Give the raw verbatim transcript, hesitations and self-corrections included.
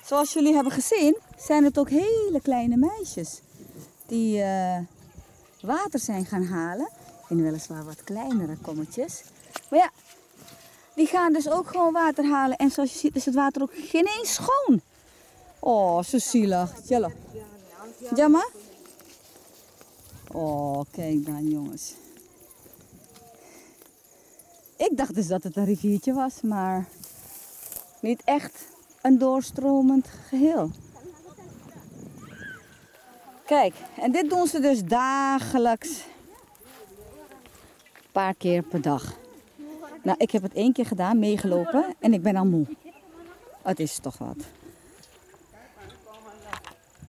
Zoals jullie hebben gezien, zijn het ook hele kleine meisjes die uh, water zijn gaan halen. In weliswaar wat kleinere kommetjes. Maar ja, die gaan dus ook gewoon water halen. En zoals je ziet is het water ook geen eens schoon. Oh, zo zielig. Jello. Jamma? Oh, kijk dan jongens. Ik dacht dus dat het een riviertje was, maar niet echt een doorstromend geheel. Kijk, en dit doen ze dus dagelijks. Een paar keer per dag. Nou, ik heb het één keer gedaan, meegelopen en ik ben al moe. Het is toch wat.